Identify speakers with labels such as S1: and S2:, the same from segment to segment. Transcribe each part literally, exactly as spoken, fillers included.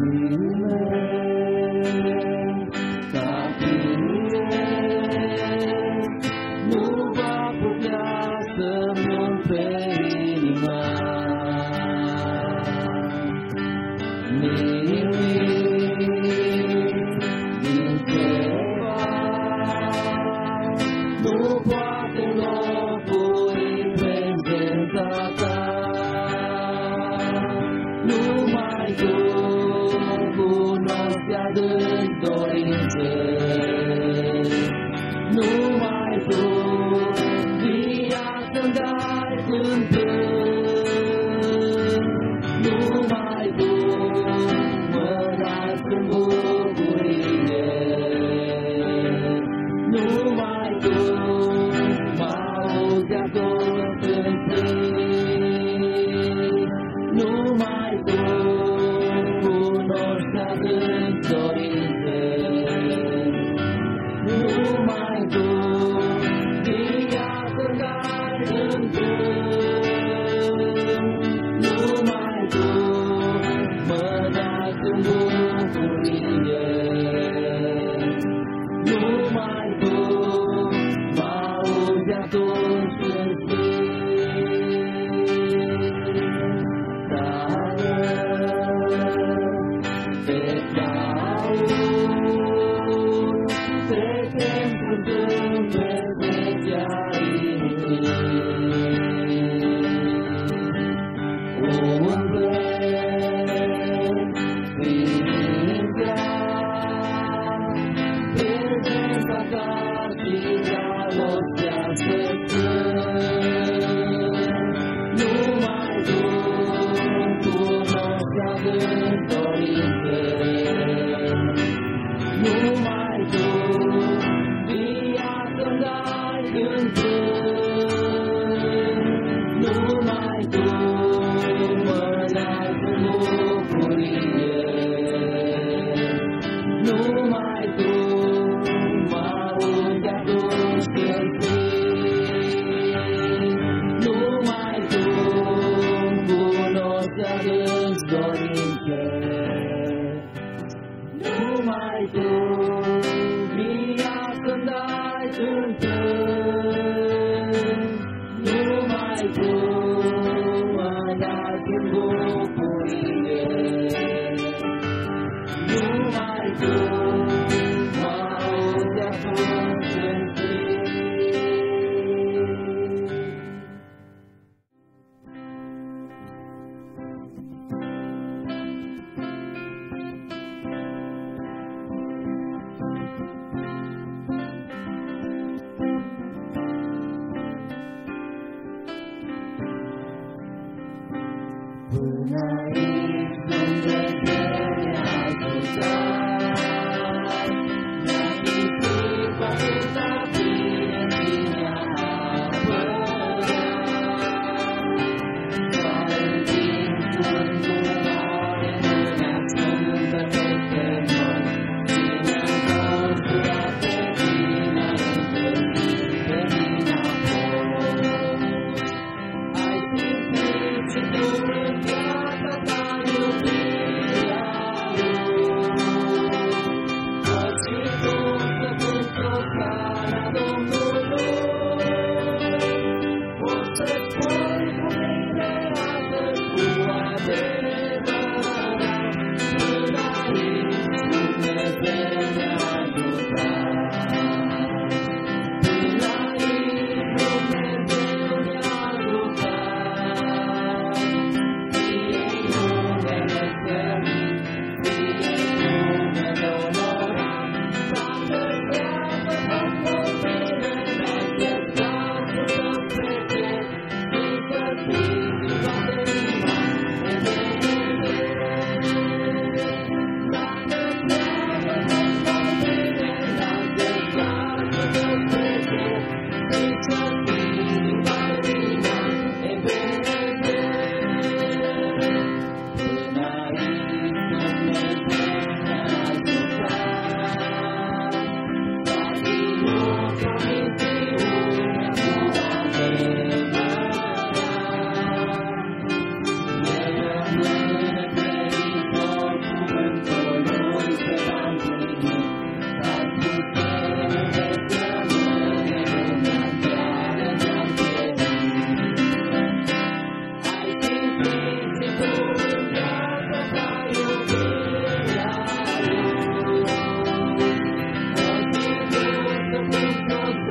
S1: Ai simțit și tu în viața ta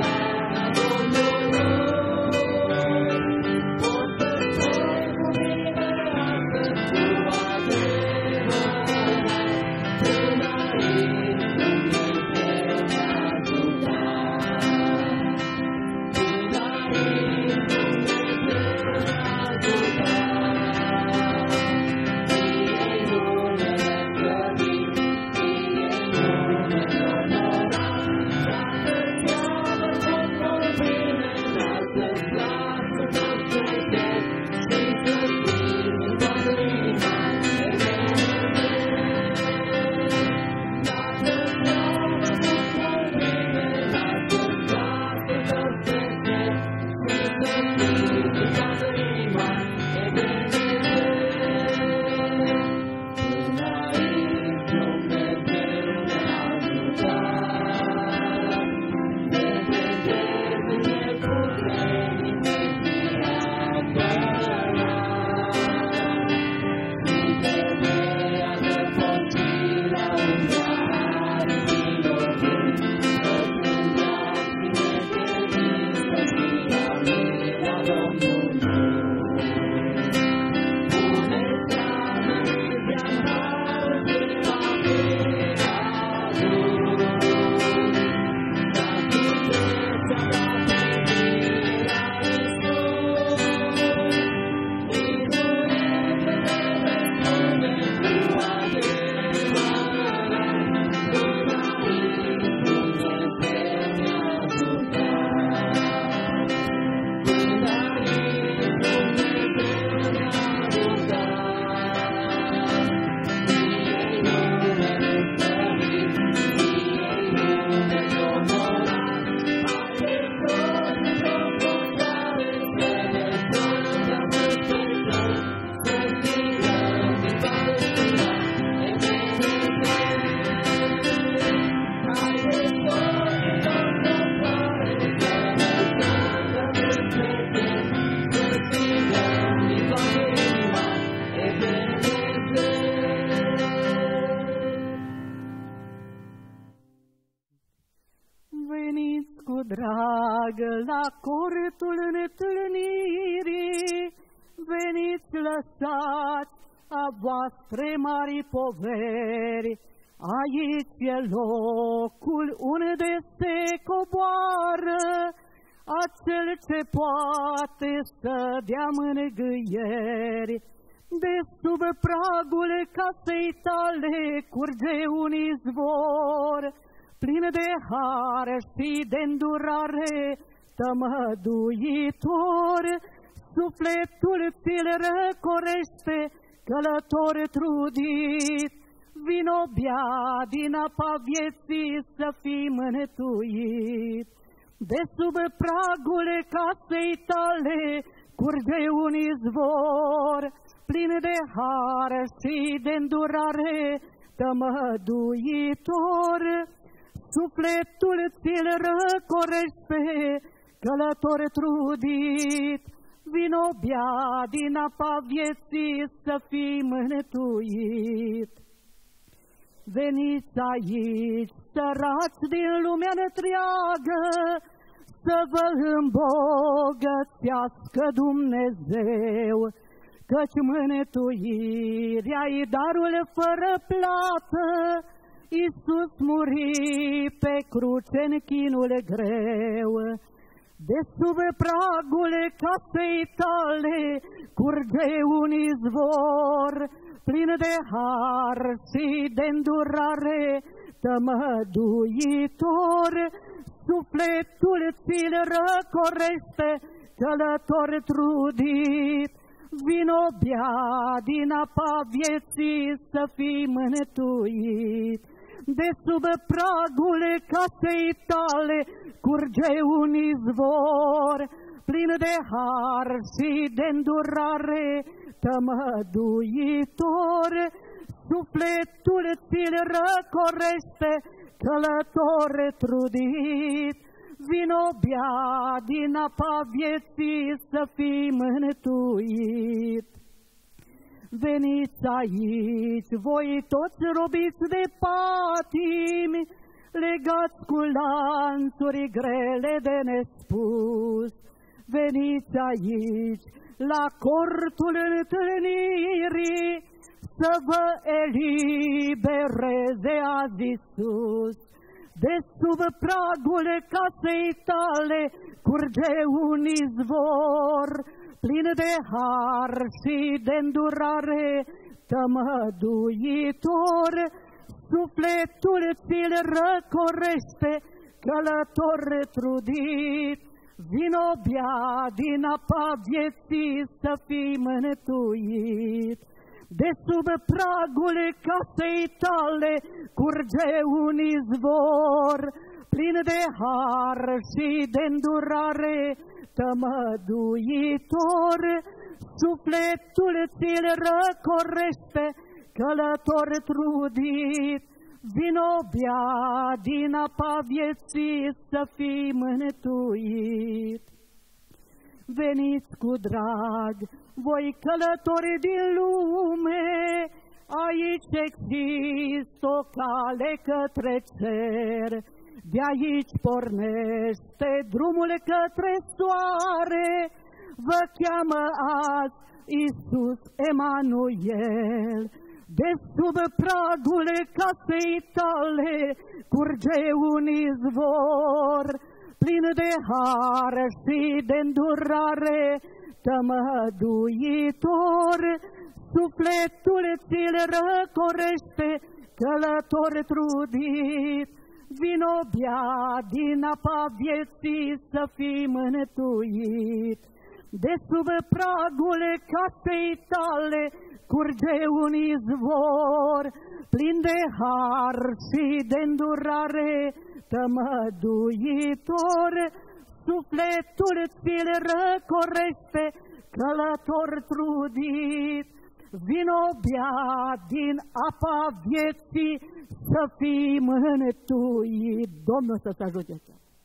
S1: drag, la cortul întâlnirii, veniți lăsați a voastre mari poveri. Aici e locul unde se coboară acel ce poate să dea mângâieri. De sub pragul casei tale curge un izvor, plin de har și de îndurare, tămăduitor. Sufletul ți-l răcorește, călător trudit, vino bea din apa vieții să fii mântuit. De sub pragul casei tale curge un izvor, plin de har și de îndurare, tămăduitor. Sufletul ți-l răcorește, călător trudit, vino bea din apa vieții să fii mântuit. Veniți aici, sărați din lumea întreagă, să vă îmbogățească Dumnezeu, căci mântuirea-i darul fără plată. Iisus muri pe cruce în chinul greu. De sub pragul casei tale curge un izvor, plin de har și de îndurare, tămăduitor. Sufletul ți-l răcorește, călător trudit, vino bea din apa vieții să fii mântuit. De sub pragul casei tale curge un izvor, plin de har și de îndurare, tămăduitor. Sufletul ți-l răcorește, călător trudit, vino bea din apa vieții să fii mântuit. Veniți aici, voi toți robiți de patimi, legați cu lanțuri grele de nespus. Veniți aici, la cortul întâlnirii, să vă elibereze azi Iisus. De sub pragul casei tale curge un izvor, plin de har și de îndurare, tămăduitor. Sufletul ți-l răcorește, călător trudit, vino bea din apa vieții să fii mântuit. De sub pragul casei tale curge un izvor, plin de har și de îndurare, tămăduitor. Sufletul ți-l răcorește, călător trudit, vino bea din apa vieții să fii mântuit. Veniți cu drag, voi călători din lume, aici există o cale către cer. De aici pornește drumul către soare, vă cheamă azi Iisus Emanuel. De sub pragul casei tale curge un izvor, plin de har și de îndurare, tămăduitor. Sufletul ți-l răcorește, călător trudit, vino bea din apa vieții să fii mântuit. De sub pragul casei tale curge un izvor, plin de har și de îndurare, tămăduitor. Sufletul ți-l răcorește, călător trudit, vino bea din apa vieții să fii mântuit. Domnul să te ajute.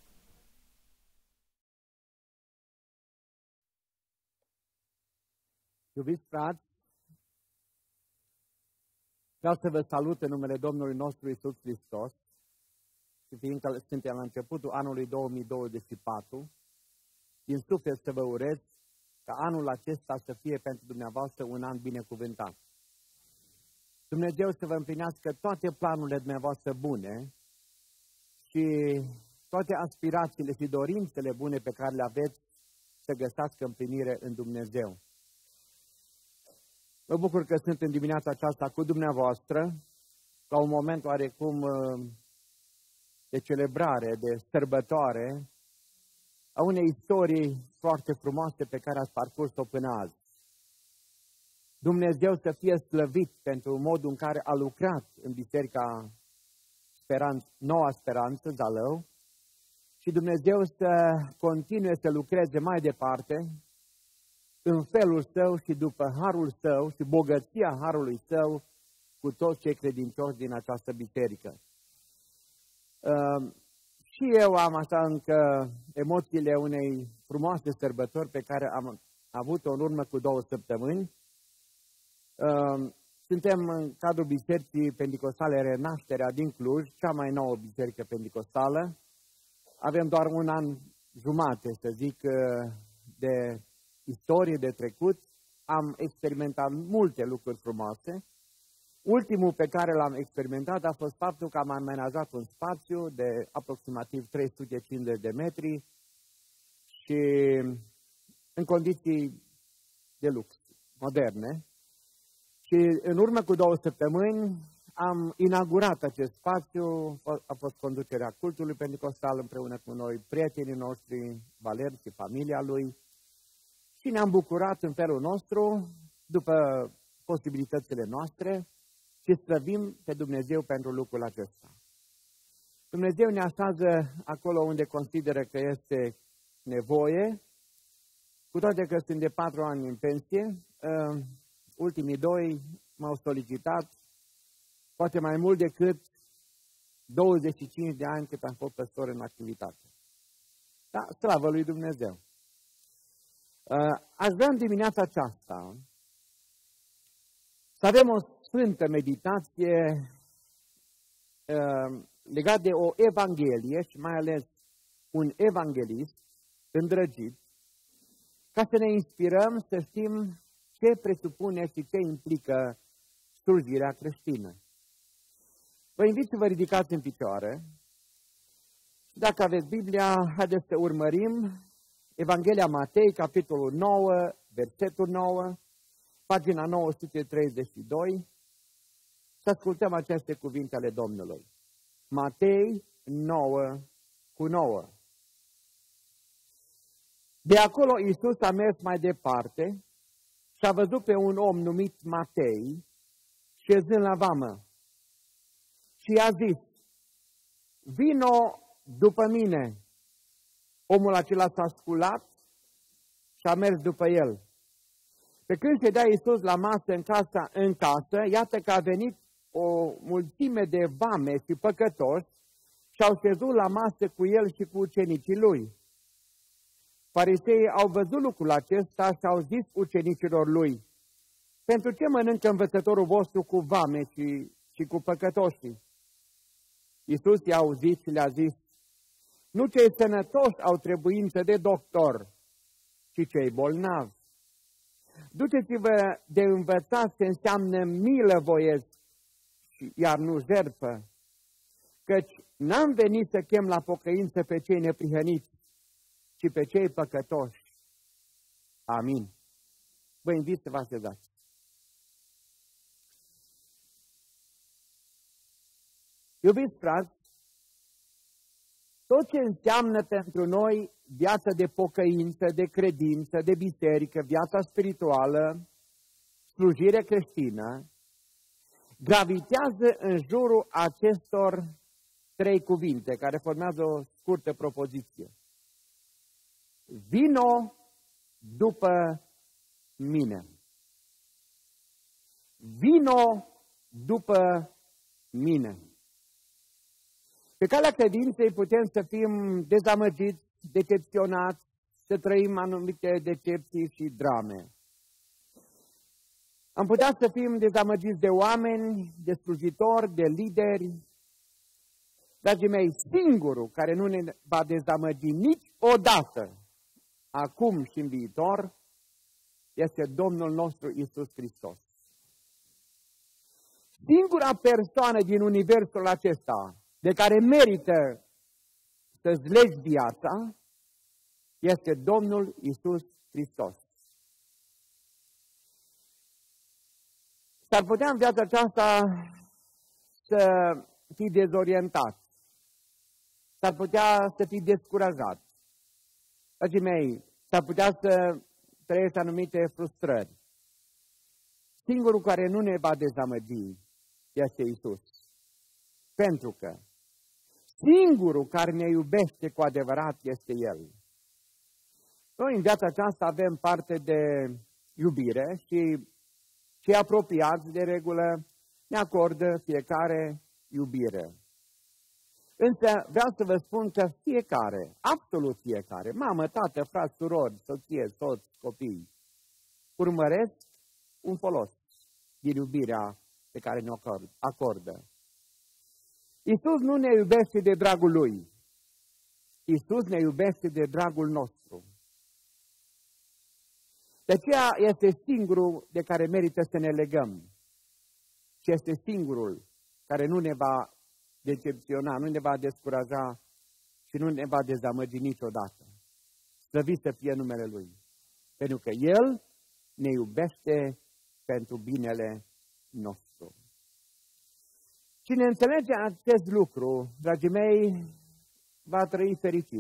S2: Iubiți frați, vreau să vă salut în numele Domnului nostru Iisus Hristos și fiindcă suntem la începutul anului două mii douăzeci și patru, din suflet să vă urez ca anul acesta să fie pentru dumneavoastră un an binecuvântat. Dumnezeu să vă împlinească toate planurile dumneavoastră bune și toate aspirațiile și dorințele bune pe care le aveți să găsească împlinire în Dumnezeu. Mă bucur că sunt în dimineața aceasta cu dumneavoastră, ca un moment oarecum de celebrare, de sărbătoare, a unei istorii foarte frumoase pe care ați parcurs-o până azi. Dumnezeu să fie slăvit pentru modul în care a lucrat în Biserica Speranț, Noua Speranță, Zalău, și Dumnezeu să continue să lucreze mai departe, în felul Său și după harul Său și bogăția harului Său cu toți cei credincioși din această biserică. Uh, și eu am așa încă emoțiile unei frumoase sărbători pe care am avut-o în urmă cu două săptămâni. Uh, suntem în cadrul Bisericii Pentecostale Renașterea din Cluj, cea mai nouă biserică pentecostală. Avem doar un an jumate, să zic, de istorie de trecut, am experimentat multe lucruri frumoase. Ultimul pe care l-am experimentat a fost faptul că am amenajat un spațiu de aproximativ trei sute cincizeci de metri și în condiții de lux, moderne. Și în urmă cu două săptămâni am inaugurat acest spațiu, a fost conducerea cultului pentecostal împreună cu noi, prietenii noștri, Valer și familia lui. Și ne-am bucurat în felul nostru, după posibilitățile noastre, și slăvim pe Dumnezeu pentru lucrul acesta. Dumnezeu ne așează acolo unde consideră că este nevoie, cu toate că sunt de patru ani în pensie, ultimii doi m-au solicitat poate mai mult decât douăzeci și cinci de ani cât am fost păstor în activitate. Da, slavă lui Dumnezeu! Aș vrea în dimineața aceasta să avem o sfântă meditație uh, legat de o evanghelie și mai ales un evanghelist îndrăgit, ca să ne inspirăm să știm ce presupune și ce implică slujirea creștină. Vă invit să vă ridicați în picioare și dacă aveți Biblia, haideți să urmărim Evanghelia Matei, capitolul nouă, versetul nouă, pagina nouă sute treizeci și doi, să ascultăm aceste cuvinte ale Domnului. Matei nouă cu nouă. De acolo Iisus a mers mai departe și a văzut pe un om numit Matei, șezând la vamă. Și i-a zis, vino după mine. Omul acela s-a sculat și a mers după el. Pe când ședea Iisus la masă în casa în casă, iată că a venit o mulțime de vame și păcătoși și au șezut la masă cu el și cu ucenicii lui. Fariseii au văzut lucrul acesta și au zis ucenicilor lui, pentru ce mănâncă învățătorul vostru cu vame și, și cu păcătoșii? Iisus i-a auzit și le-a zis, nu cei sănătoși au trebuință de doctor, ci cei bolnavi. Duceți-vă de învățați ce înseamnă milă voiesc, iar nu jertfă, căci n-am venit să chem la pocăință pe cei neprihăniți, ci pe cei păcătoși. Amin. Vă invit să vă așezați. Iubiți frați, tot ce înseamnă pentru noi viața de pocăință, de credință, de biserică, viața spirituală, slujire creștină, gravitează în jurul acestor trei cuvinte care formează o scurtă propoziție. Vino după mine. Vino după mine. Pe calea credinței putem să fim dezamăgiți, decepționați, să trăim anumite decepții și drame. Am putea să fim dezamăgiți de oameni, de slujitori, de lideri. Dragii mei, singurul care nu ne va dezamăgi niciodată, acum și în viitor, este Domnul nostru Iisus Hristos. Singura persoană din universul acesta de care merită să-ți legi viața este Domnul Iisus Hristos. S-ar putea în viața aceasta să fii dezorientat. S-ar putea să fii descurajat. Dragii mei, s-ar putea să trăiești anumite frustrări. Singurul care nu ne va dezamăgi este Iisus. Pentru că singurul care ne iubește cu adevărat este El. Noi în viața aceasta avem parte de iubire și cei apropiați de regulă ne acordă fiecare iubire. Însă vreau să vă spun că fiecare, absolut fiecare, mamă, tată, frați, surori, soție, soț, copii, urmăresc un folos din iubirea pe care ne acordă. Iisus nu ne iubește de dragul Lui. Iisus ne iubește de dragul nostru. De aceea este singurul de care merită să ne legăm. Și este singurul care nu ne va decepționa, nu ne va descuraja și nu ne va dezamăgi niciodată. Slăvit să fie numele Lui. Pentru că El ne iubește pentru binele nostru. Cine înțelege acest lucru, dragii mei, va trăi fericit.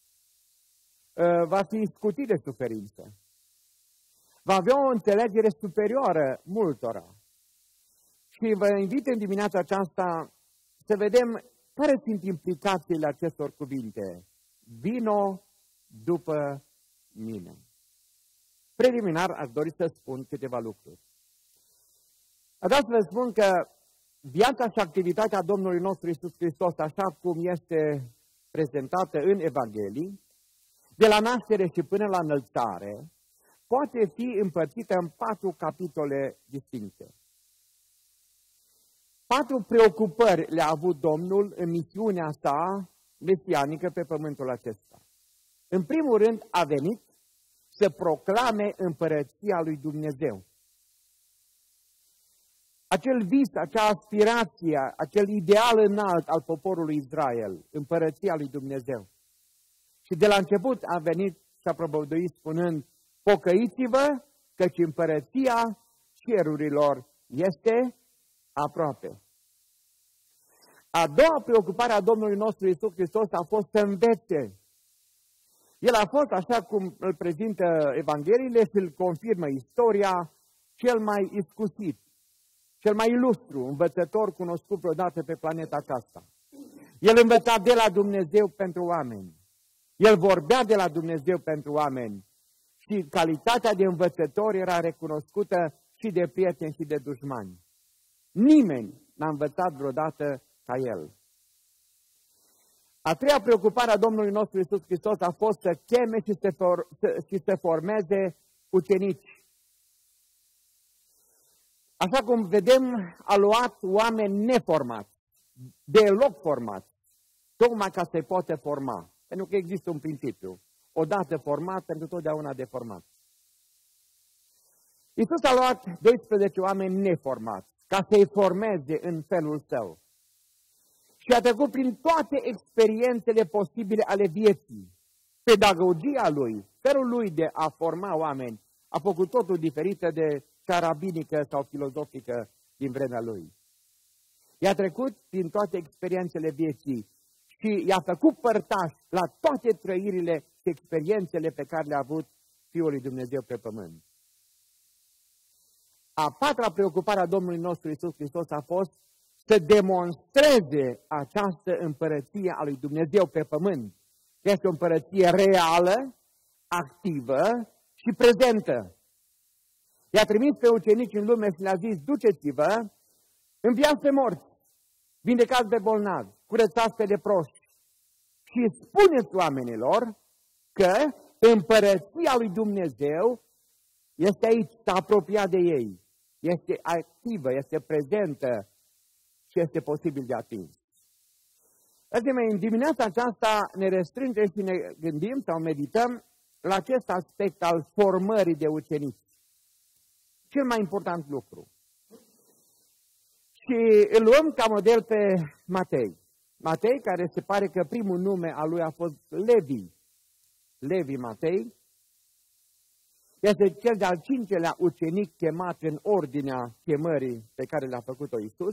S2: Va fi scutit de suferință. Va avea o înțelegere superioară multora. Și vă invit în dimineața aceasta să vedem care sunt implicațiile acestor cuvinte. Vino după mine. Preliminar aș dori să spun câteva lucruri. Aș vrea să vă spun că viața și activitatea Domnului nostru Iisus Hristos, așa cum este prezentată în Evanghelii, de la naștere și până la înălțare, poate fi împărțită în patru capitole distincte. Patru preocupări le-a avut Domnul în misiunea sa mesianică pe pământul acesta. În primul rând a venit să proclame împărăția lui Dumnezeu. Acel vis, acea aspirație, acel ideal înalt al poporului Israel, împărăția lui Dumnezeu. Și de la început a venit și a propovăduit spunând, pocăiți-vă, căci împărăția cerurilor este aproape. A doua preocupare a Domnului nostru Iisus Hristos a fost să învețe. El a fost, așa cum îl prezintă Evangheliile și îl confirmă istoria, cel mai iscusit, cel mai ilustru învățător cunoscut vreodată pe planeta aceasta. El învăța de la Dumnezeu pentru oameni. El vorbea de la Dumnezeu pentru oameni. Și calitatea de învățător era recunoscută și de prieteni și de dușmani. Nimeni n-a învățat vreodată ca el. A treia preocupare a Domnului nostru Iisus Hristos a fost să cheme și să, for, să, și să formeze ucenici. Așa cum vedem, a luat oameni neformați, deloc formați, tocmai ca să-i poate forma. Pentru că există un principiu. Odată format, pentru totdeauna deformat. Iisus a luat doisprezece oameni neformați, ca să-i formeze în felul său. Și a trecut prin toate experiențele posibile ale vieții. Pedagogia lui, felul lui de a forma oameni, a făcut totul diferită de cea rabinică sau filozofică din vremea lui. I-a trecut prin toate experiențele vieții și i-a făcut părtaș la toate trăirile și experiențele pe care le-a avut Fiul lui Dumnezeu pe pământ. A patra preocupare a Domnului nostru Iisus Hristos a fost să demonstreze această împărăție a lui Dumnezeu pe pământ. Este o împărăție reală, activă și prezentă. I-a trimis pe ucenici în lume și le-a zis, duceți-vă, înviați pe morți, vindecați pe bolnavi, curățați pe leproși și spuneți oamenilor că împărăția lui Dumnezeu este aici, s-a apropiat de ei, este activă, este prezentă și este posibil de atins. Dragii mei, în dimineața aceasta ne restrângem și ne gândim sau medităm la acest aspect al formării de ucenici. Cel mai important lucru. Și îl luăm ca model pe Matei. Matei, care se pare că primul nume al lui a fost Levi. Levi Matei. Este cel de-al cincelea ucenic chemat în ordinea chemării pe care le-a făcut-o Iisus.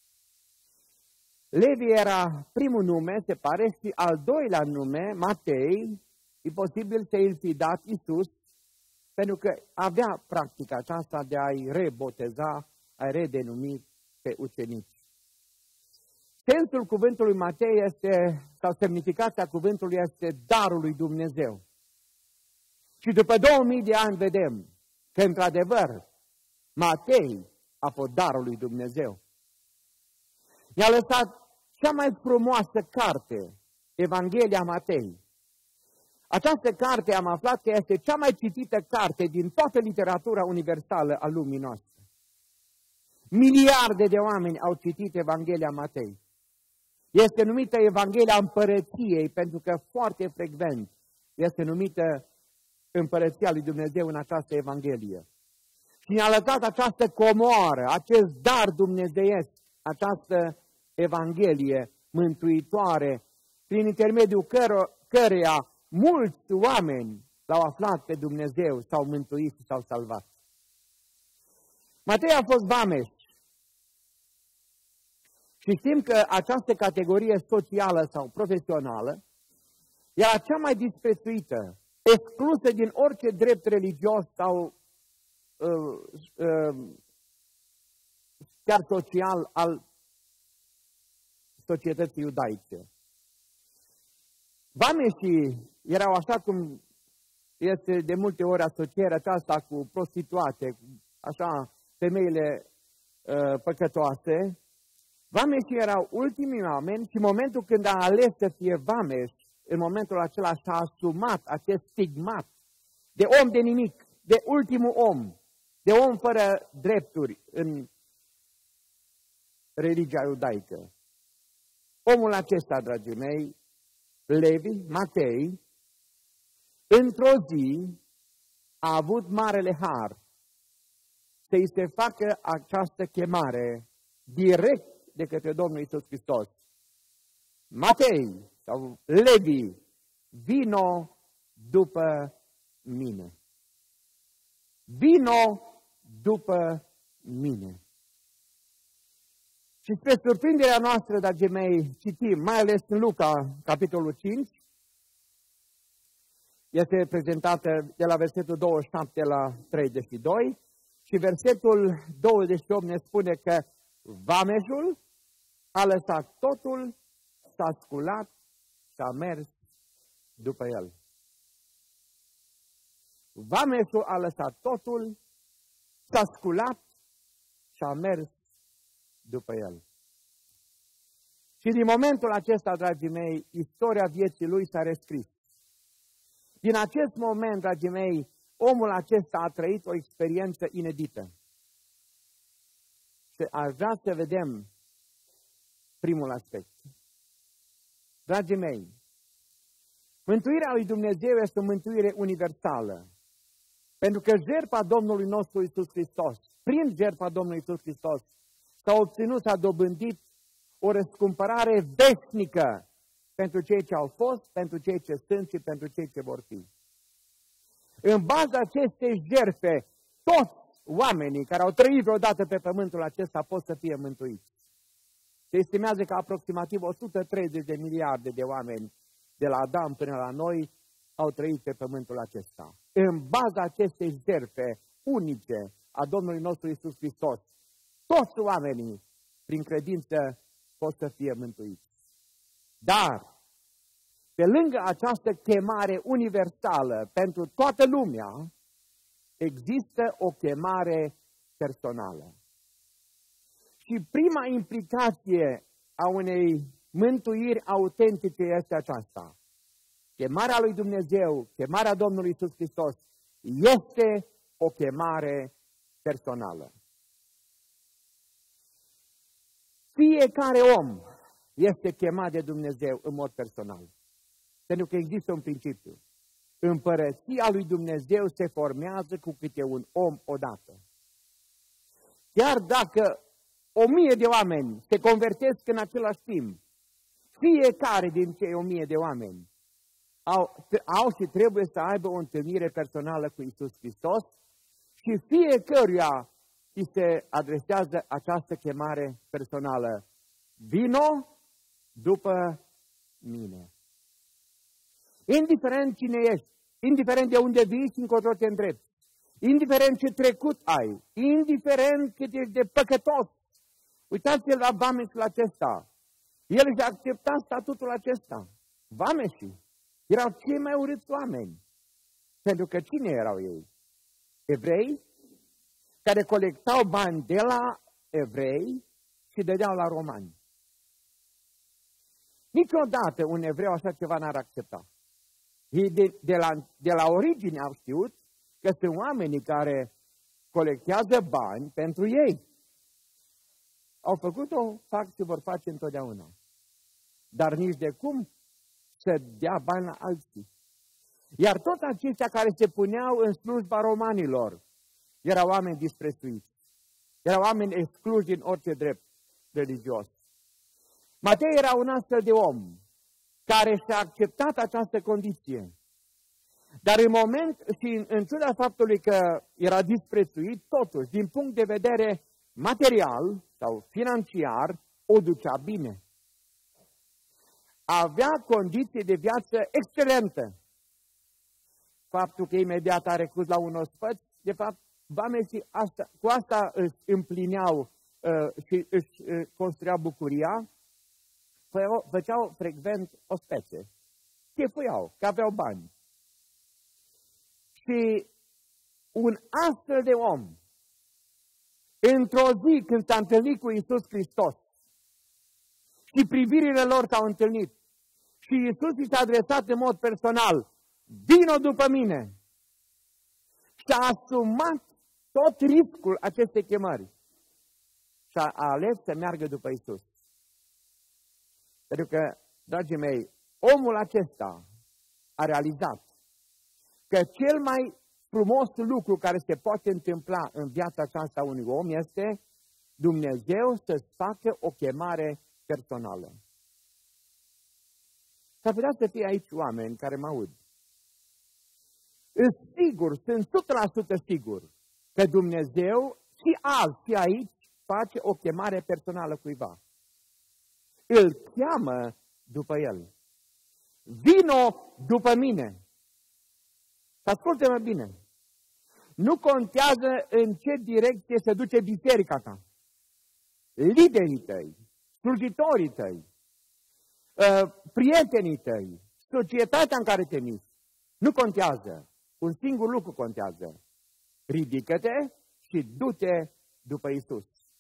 S2: Levi era primul nume, se pare, și al doilea nume, Matei, e posibil să îl fi dat Iisus, pentru că avea practica aceasta de a-i reboteza, a-i redenumi pe ucenici. Sensul cuvântului Matei este, sau semnificația cuvântului este darul lui Dumnezeu. Și după două mii de ani vedem că, într-adevăr, Matei a fost darul lui Dumnezeu. I-a lăsat cea mai frumoasă carte, Evanghelia Matei. Această carte am aflat că este cea mai citită carte din toată literatura universală a lumii noastre. Miliarde de oameni au citit Evanghelia Matei. Este numită Evanghelia Împărăției pentru că foarte frecvent este numită Împărăția lui Dumnezeu în această Evanghelie. Și ne-a lăsat această comoară, acest dar dumnezeiesc, această Evanghelie mântuitoare, prin intermediul căro, căreia mulți oameni l-au aflat pe Dumnezeu, s-au mântuit și s-au salvat. Matei a fost vameș. Și știm că această categorie socială sau profesională era cea mai disprețuită, exclusă din orice drept religios sau uh, uh, chiar social al societății iudaice. Vameșii erau așa cum este de multe ori asocierea aceasta cu prostituate, așa femeile uh, păcătoase. Vameșii erau ultimii oameni și în momentul când a ales să fie vameș, în momentul acela și-a asumat acest stigmat de om de nimic, de ultimul om, de om fără drepturi în religia iudaică. Omul acesta, dragii mei, Levi, Matei, într-o zi a avut marele har să-i se facă această chemare direct de către Domnul Iisus Hristos. Matei sau Levi, vino după mine. Vino după mine. Și spre surprinderea noastră, dragii mei, citim, mai ales în Luca, capitolul cinci, este prezentată de la versetul douăzeci și șapte la treizeci și doi și versetul douăzeci și opt ne spune că vameșul a lăsat totul, s-a sculat și a mers după el. Vameșul a lăsat totul, s-a sculat și a mers după el. Și din momentul acesta, dragii mei, istoria vieții lui s-a rescris. Din acest moment, dragii mei, omul acesta a trăit o experiență inedită. Și aș vrea să vedem primul aspect. Dragii mei, mântuirea lui Dumnezeu este o mântuire universală. Pentru că jertfa Domnului nostru Iisus Hristos, prin jertfa Domnului Iisus Hristos, s-a obținut, s-a dobândit o răscumpărare veșnică pentru cei ce au fost, pentru cei ce sunt și pentru cei ce vor fi. În baza acestei jertfe, toți oamenii care au trăit vreodată pe pământul acesta pot să fie mântuiți. Se estimează că aproximativ o sută treizeci de miliarde de oameni, de la Adam până la noi, au trăit pe pământul acesta. În baza acestei jertfe unice a Domnului nostru Iisus Hristos, toți oamenii, prin credință, pot să fie mântuiți. Dar, pe lângă această chemare universală pentru toată lumea, există o chemare personală. Și prima implicație a unei mântuiri autentice este aceasta. Chemarea lui Dumnezeu, chemarea Domnului Iisus Hristos, este o chemare personală. Fiecare om este chemat de Dumnezeu în mod personal. Pentru că există un principiu. Împărăția lui Dumnezeu se formează cu câte un om odată. Chiar dacă o mie de oameni se convertesc în același timp, fiecare din cei o mie de oameni au, au și trebuie să aibă o întâlnire personală cu Iisus Hristos și fiecăruia îi se adresează această chemare personală. Vino după mine. Indiferent cine ești, indiferent de unde vii și încotro te îndrepți, indiferent ce trecut ai, indiferent cât ești de păcătos, uitați-l la vameșul acesta. El și-a acceptat statutul acesta. Vameșii erau cei mai urâți oameni. Pentru că cine erau ei? Evrei care colectau bani de la evrei și dădeau la romani. Niciodată un evreu așa ceva n-ar accepta. Ei de, de, la, de la origine au știut că sunt oamenii care colectează bani pentru ei. Au făcut-o, fac și vor face întotdeauna. Dar nici de cum să dea bani la alții. Iar toți aceștia care se puneau în slujba romanilor erau oameni disprețuiți. Erau oameni excluși din orice drept religios. Matei era un astfel de om care și-a acceptat această condiție. Dar în moment și în, în ciuda faptului că era disprețuit, totuși, din punct de vedere material sau financiar, o ducea bine. Avea condiții de viață excelentă. Faptul că imediat a recurs la un ospăț, de fapt, vameșii asta, cu asta își împlineau uh, și își uh, construiau bucuria, făceau, făceau frecvent ospețe. Chefuiau, că aveau bani. Și un astfel de om, într-o zi când s-a întâlnit cu Iisus Hristos și privirile lor s-au întâlnit și Iisus i s-a adresat în mod personal, vino după mine, și a asumat tot riscul acestei chemări. s-a ales să meargă după Isus. Pentru că, dragii mei, omul acesta a realizat că cel mai frumos lucru care se poate întâmpla în viața aceasta unui om este Dumnezeu să-ți facă o chemare personală. S-ar putea să fie aici oameni care mă aud. Sunt sigur, sunt o sută la sută sigur că Dumnezeu și azi și aici face o chemare personală cuiva. Îl cheamă după el. Vino după mine. Ascultă-mă bine. Nu contează în ce direcție se duce biserica ta. Liderii tăi, slujitorii tăi, prietenii tăi, societatea în care te miști. Nu contează. Un singur lucru contează. Ridică-te și du-te după Isus.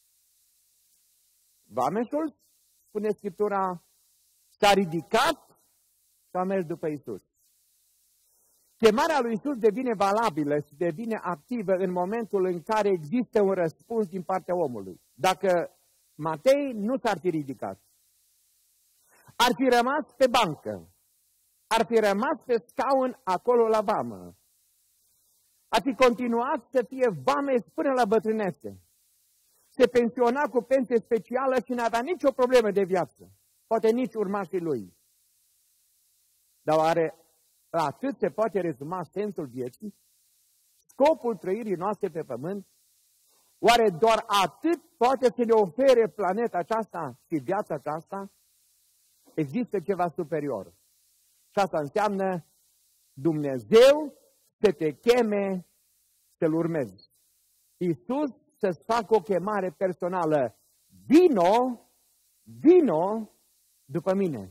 S2: Vameșul, spune Scriptura, s-a ridicat și a mers după Isus. Chemarea lui Isus devine valabilă și devine activă în momentul în care există un răspuns din partea omului. Dacă Matei nu s-ar fi ridicat, ar fi rămas pe bancă, ar fi rămas pe scaun acolo la vamă, ar fi continuat să fie vameș până la bătrânețe. Se pensiona cu pensie specială și n-avea nicio problemă de viață. Poate nici urmașii lui. Dar oare la atât se poate rezuma sensul vieții? Scopul trăirii noastre pe pământ? Oare doar atât poate să ne ofere planeta aceasta și viața aceasta? Există ceva superior. Și asta înseamnă Dumnezeu să te cheme să-L urmezi. Iisus să-ți facă o chemare personală. Vino, vino după mine.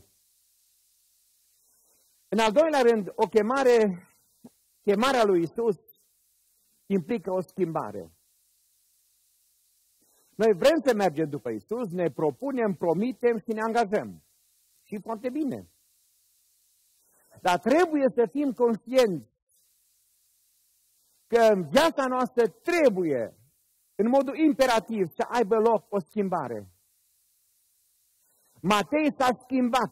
S2: În al doilea rând, o chemare, chemarea lui Iisus implică o schimbare. Noi vrem să mergem după Iisus, ne propunem, promitem și ne angajăm. Și foarte bine. Dar trebuie să fim conștienți că în viața noastră trebuie, în modul imperativ, să aibă loc o schimbare. Matei s-a schimbat.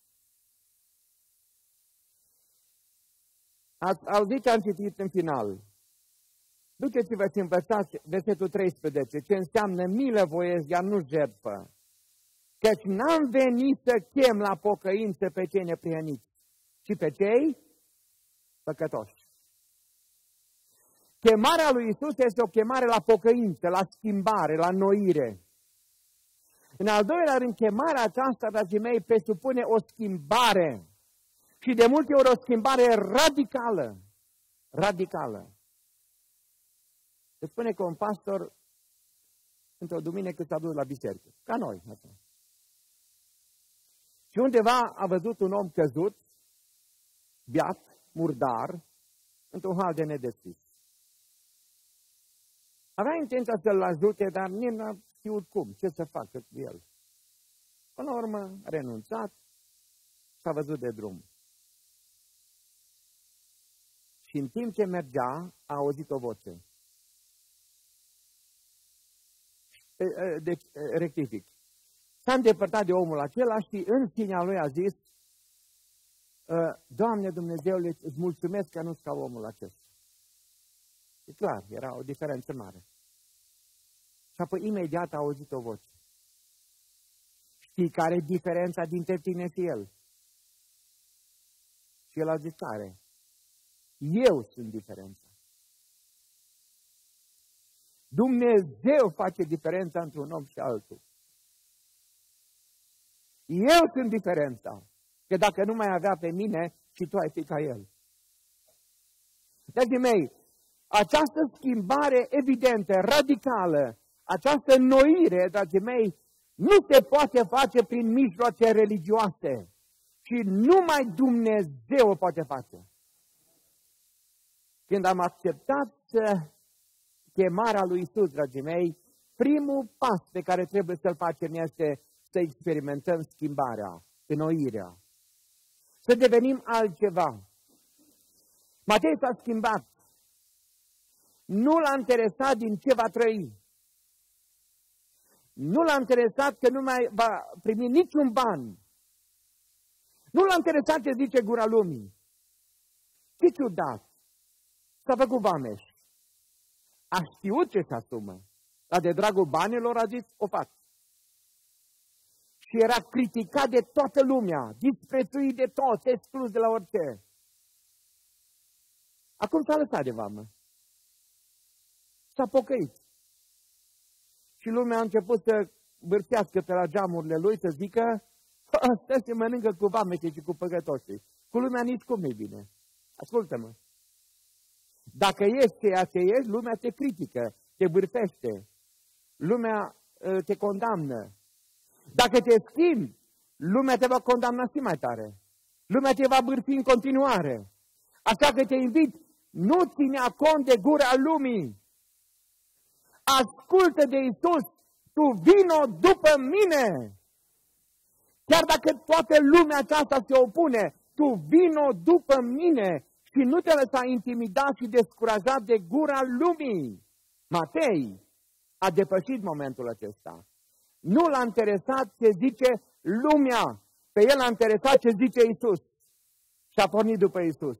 S2: Ați auzit ce am citit în final. Duceți-vă și învățați versetul treisprezece, ce înseamnă milă voiesc, iar nu jertfă. Căci n-am venit să chem la pocăință pe cei neprihăniți, ci pe cei păcătoși. Chemarea lui Isus este o chemare la pocăință, la schimbare, la înnoire. În al doilea rând, chemarea aceasta, dragii mei, presupune o schimbare. Și de multe ori o schimbare radicală. Radicală. Se spune că un pastor, într-o duminică, s-a dus la biserică. Ca noi. Așa. Și undeva a văzut un om căzut, beat, murdar, într-un hal de nedeschis. Avea intenția să-l ajute, dar nici n-a știut cum, ce să facă cu el. Până la urmă, a renunțat și a văzut de drum. Și în timp ce mergea, a auzit o voce. Deci, rectific. S-a îndepărtat de omul acela și în sinea lui a zis, Doamne Dumnezeule, îți mulțumesc că nu-s ca omul acesta. E clar, era o diferență mare. Și apoi imediat a auzit o voce. Știi care e diferența dintre tine și el? Și el a zis, care? Eu sunt diferența. Dumnezeu face diferența între un om și altul. Eu sunt diferența. Că dacă nu mai avea pe mine, și tu ai fi ca el. Dragii mei, această schimbare evidentă, radicală, această înnoire, dragii mei, nu se poate face prin mijloace religioase. Și numai Dumnezeu o poate face. Când am acceptat chemarea lui Isus, dragii mei, primul pas pe care trebuie să-l facem este să experimentăm schimbarea, înnoirea. Să devenim altceva. Matei s-a schimbat. Nu l-a interesat din ce va trăi. Nu l-a interesat că nu mai va primi niciun ban. Nu l-a interesat ce zice gura lumii. Ce ciudat! S-a făcut vameș. A știut ce se asumă. Dar de dragul banilor a zis, o fac. Și era criticat de toată lumea, disprețuit de toți, exclus de la orice. Acum s-a lăsat de vamă. S-a pocăit. Și lumea a început să vârtească pe la geamurile lui, să zică, ăsta se mănâncă cu vameșii și cu păcătoșii. Cu lumea nici cum nu-i bine. Ascultă-mă. Dacă ești ceea ce ești, lumea te critică, te vârtește. Lumea uh, te condamnă. Dacă te schimbi, lumea te va condamna și mai tare. Lumea te va bârfi în continuare. Așa că te invit, nu ținea cont de gura lumii. Ascultă de Iisus, tu vino după mine. Chiar dacă toată lumea aceasta se opune, tu vino după mine și nu te lăsa intimidat și descurajat de gura lumii. Matei a depășit momentul acesta. Nu l-a interesat ce zice lumea, pe el l-a interesat ce zice Iisus. Și a pornit după Iisus.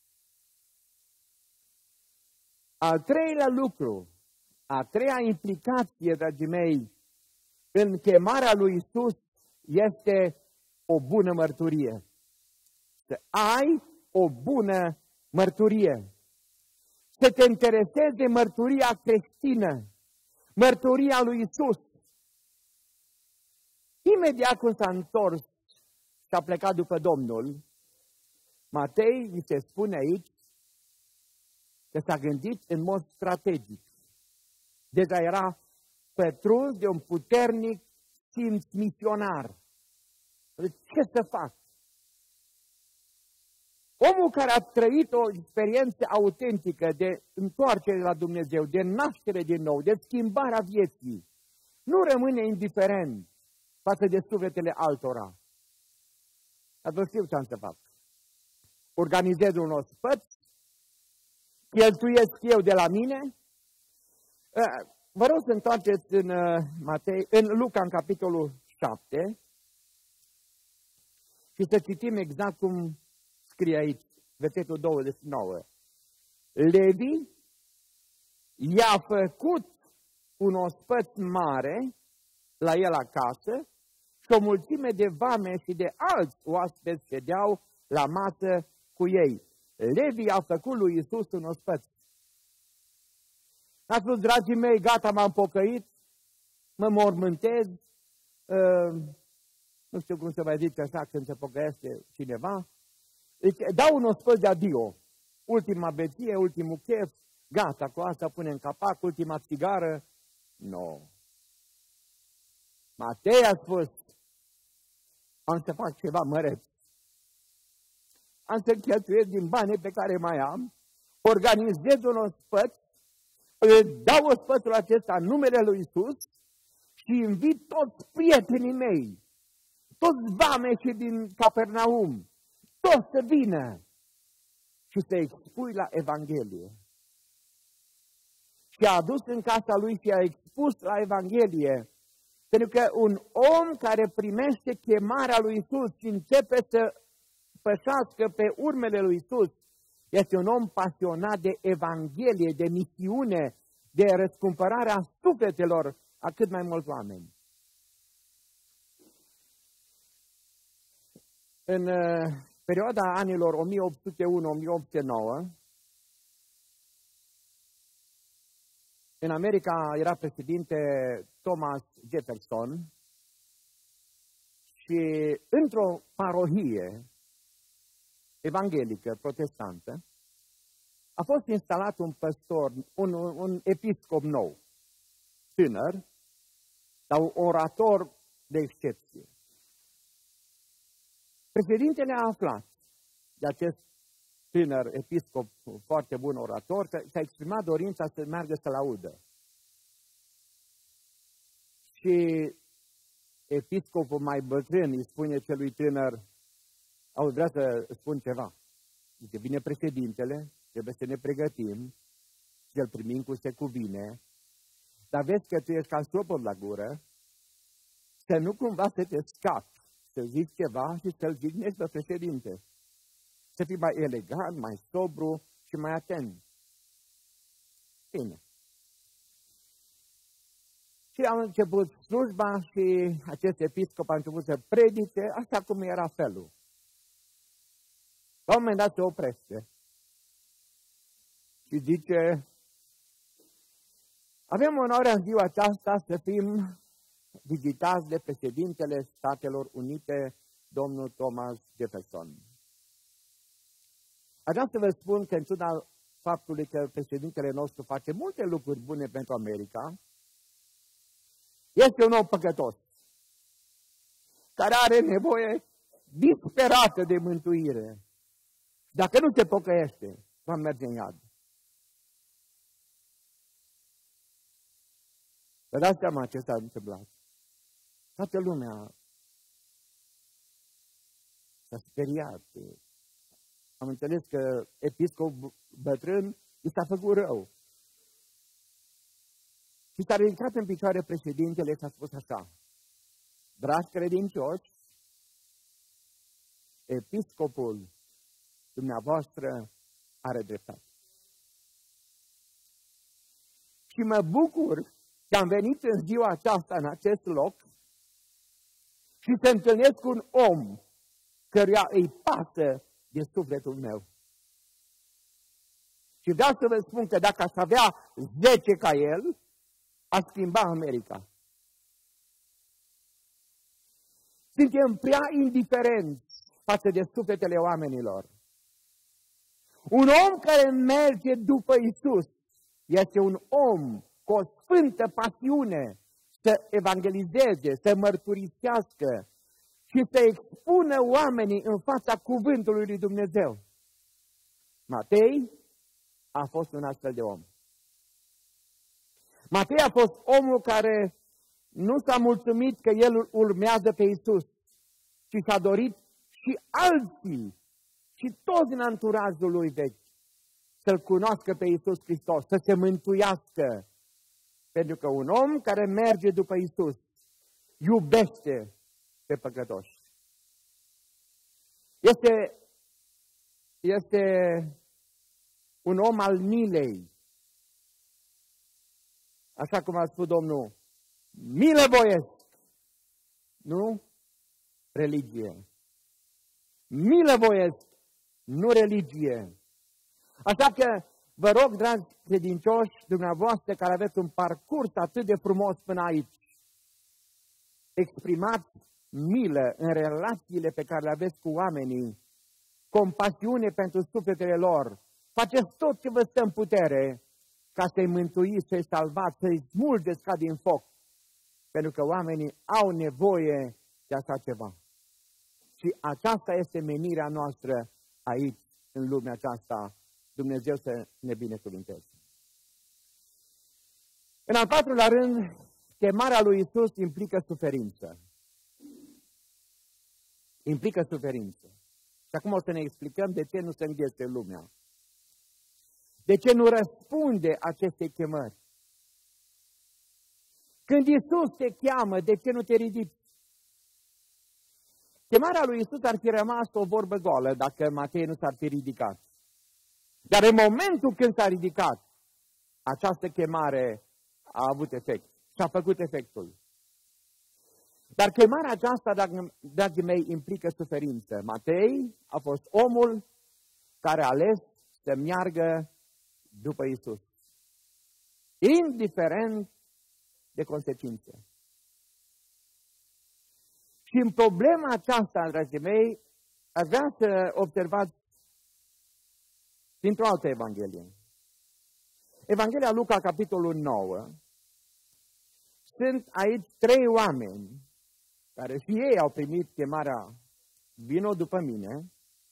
S2: Al treilea lucru, a treia implicație, dragii mei, în chemarea lui Iisus este o bună mărturie. Să ai o bună mărturie. Să te interesezi de mărturia creștină, mărturia lui Iisus. Imediat când s-a întors și a plecat după Domnul, Matei, mi se spune aici, că s-a gândit în mod strategic. Deja era pătruns de un puternic simț misionar. Ce să fac? Omul care a trăit o experiență autentică de întoarcere la Dumnezeu, de naștere din nou, de schimbarea vieții, nu rămâne indiferent față de sufletele altora. Dar vă știu ce am să fac. Organizez un ospăț, cheltuiesc eu de la mine. Vă rog să întoarceți în, Matei, în Luca, în capitolul șapte, și să citim exact cum scrie aici, versetul douăzeci și nouă. Levi i-a făcut un ospăț mare la el acasă și o mulțime de vame și de alți oaspeți ședeau la masă cu ei. Levi a făcut lui Iisus un ospăț. A spus, dragii mei, gata, m-am pocăit, mă mormântez, uh, nu știu cum se mai zice așa când se pocăiește cineva. Deci dau un ospăț de adio, ultima beție, ultimul chef, gata, cu asta punem capac, ultima țigară. Nu. No. Matei a spus, am să fac ceva măreț. Am să cheltuiesc din banii pe care mai am, organizez un ospăț, dau ospățul acesta în numele lui Iisus și invit toți prietenii mei, toți vameșii din Capernaum, toți să vină și să expui la Evanghelie. Și a adus în casa lui și a expus la Evanghelie, pentru că un om care primește chemarea lui Iisus și începe să pășească pe urmele lui Iisus, este un om pasionat de Evanghelie, de misiune, de răscumpărarea sufletelor a cât mai mulți oameni. În uh, perioada anilor o mie opt sute unu - o mie opt sute nouă, în America era președinte Thomas Jefferson și într-o parohie evanghelică, protestantă, a fost instalat un păstor, un, un episcop nou, tânăr, dar un orator de excepție. Președintele a aflat de acest tânăr episcop foarte bun orator, că și-a exprimat dorința să meargă să-l audă. Și episcopul mai bătrân îi spune celui tânăr, auzi, vrea să spun ceva. Zice, vine președintele, trebuie să ne pregătim, să-l primim cu se cuvine, dar vezi că tu ești ca șopor la gură, Să nu cumva să te scapi, să zici ceva și să-l jignești pe președinte. Să fii mai elegant, mai sobru și mai atent. Bine. Și am început slujba și acest episcop a început să predice așa cum era felul. La un moment dat se oprește și zice: avem onoarea în ziua aceasta să fim vizitați de președintele Statelor Unite, domnul Thomas Jefferson. Aș vrea să vă spun că în ciuda faptului că președintele nostru face multe lucruri bune pentru America, este un om păcătos, care are nevoie disperată de mântuire. Dacă nu se pocăiește, va merge în iad. Vă dați seama ce s-a întâmplat. Toată lumea s-a speriat. Am înțeles că episcop bătrân i s-a făcut rău. Și s-a ridicat în picioare președintele și a spus așa: dragi credincioși, episcopul dumneavoastră are dreptate. Și mă bucur că am venit în ziua aceasta, în acest loc, și să întâlnesc cu un om căruia îi pasă de sufletul meu. Și vreau să vă spun că dacă aș avea zece ca el, aș schimba America. Suntem prea indiferenți față de sufletele oamenilor. Un om care merge după Isus este un om cu o sfântă pasiune să evangelizeze, să mărturisească și să expună oamenii în fața cuvântului lui Dumnezeu. Matei a fost un astfel de om. Matei a fost omul care nu s-a mulțumit că el urmează pe Isus, ci și-a dorit și alții și toți din anturajul lui vechi să-L cunoască pe Isus Hristos, să se mântuiască. Pentru că un om care merge după Isus iubește pe păcătoși. Este, este un om al milei. Așa cum a spus Domnul, milă voiesc, nu religie. Milă voiesc, nu religie. Așa că vă rog, dragi credincioși, dumneavoastră care aveți un parcurs atât de frumos până aici, exprimați milă în relațiile pe care le aveți cu oamenii, compasiune pentru sufletele lor, faceți tot ce vă stă în putere ca să-i mântuiți, să-i salvați, să-i smulgeți ca din foc, pentru că oamenii au nevoie de așa ceva. Și aceasta este menirea noastră aici, în lumea aceasta. Dumnezeu să ne binecuvânteze. În al patrulea rând, chemarea lui Isus implică suferință. Implică suferință. Și acum o să ne explicăm de ce nu se înghețe lumea. De ce nu răspunde acestei chemări. Când Isus te cheamă, de ce nu te ridici? Chemarea lui Isus ar fi rămas o vorbă goală dacă Matei nu s-ar fi ridicat. Dar în momentul când s-a ridicat, această chemare a avut efect și a făcut efectul. Dar chemarea aceasta, dragii mei, implică suferință. Matei a fost omul care a ales să meargă după Isus, indiferent de consecințe. Și în problema aceasta, dragii mei, aș vrea să observați dintr-o altă Evanghelie. Evanghelia Luca, capitolul nouă, sunt aici trei oameni care și ei au primit chemarea vino după mine.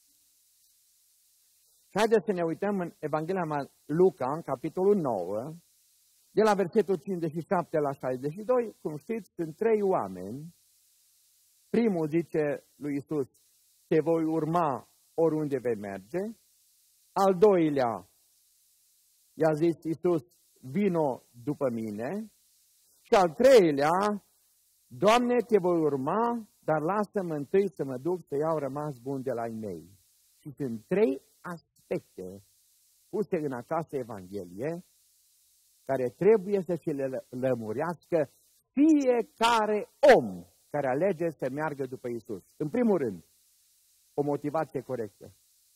S2: Și haideți să ne uităm în Evanghelia Luca, în capitolul nouă, de la versetul cincizeci și șapte la șaizeci și doi, cum știți, sunt trei oameni. Primul zice lui Isus, te voi urma oriunde vei merge. Al doilea, i-a zis Iisus, vino după mine. Și al treilea, Doamne, te voi urma, dar lasă-mă întâi să mă duc să iau rămas bun de la ei mei. Și sunt trei aspecte puse în această Evanghelie care trebuie să se le lămurească fiecare om care alege să meargă după Iisus. În primul rând, o motivație corectă.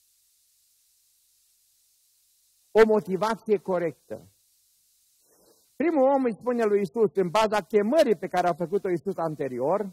S2: O motivație corectă. Primul om îi spune lui Iisus, în baza chemării pe care a făcut-o Iisus anterior,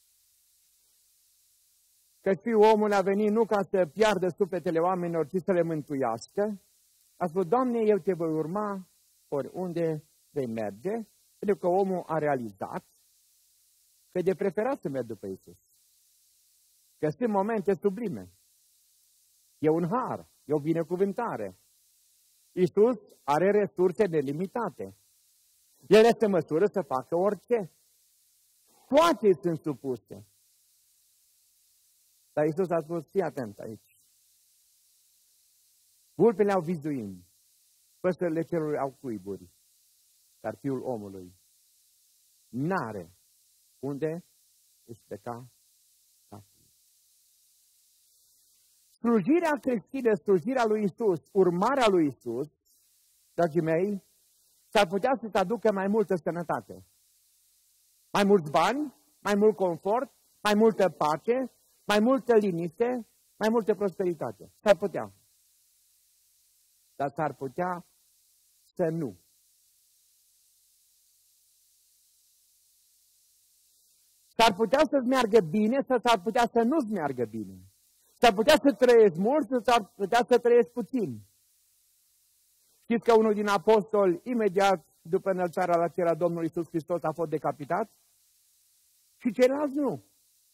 S2: că Fiul omului a venit nu ca să piardă sufletele oamenilor, ci să le mântuiască, a spus, Doamne, eu te voi urma oriunde vei merge, pentru că omul a realizat că e de preferat să merg după Iisus. Că sunt momente sublime. E un har, e o binecuvântare. Iisus are resurse nelimitate. El este măsură să facă orice. Toate sunt supuse. Dar Iisus a spus, fii atent aici. Vulpele au vizuini, păsările cerului au cuiburi, dar Fiul omului n-are unde își pleca capul. Slujirea creștină, slujirea lui Iisus, urmarea lui Iisus, dragii mei, s-ar putea să-ți aducă mai multă sănătate. Mai mulți bani, mai mult confort, mai multă pace, mai multă liniște, mai multă prosperitate. S-ar putea. Dar s-ar putea să nu. S-ar putea să-ți meargă bine sau s-ar putea să nu-ți meargă bine. S-ar putea să trăiești mult sau s-ar putea să trăiești puțin. Știți că unul din apostoli, imediat după înălțarea la cer a Domnului Iisus Hristos, a fost decapitat? Și ceilalți nu.